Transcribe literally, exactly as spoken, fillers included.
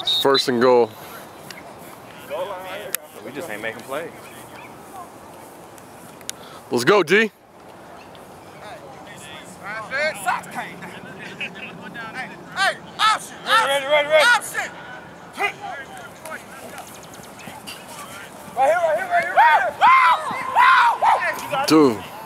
First and goal. We just ain't making plays. Let's go, D. Hey, option, ready, ready, ready. Option. Right here, right here, right here, right here. Two.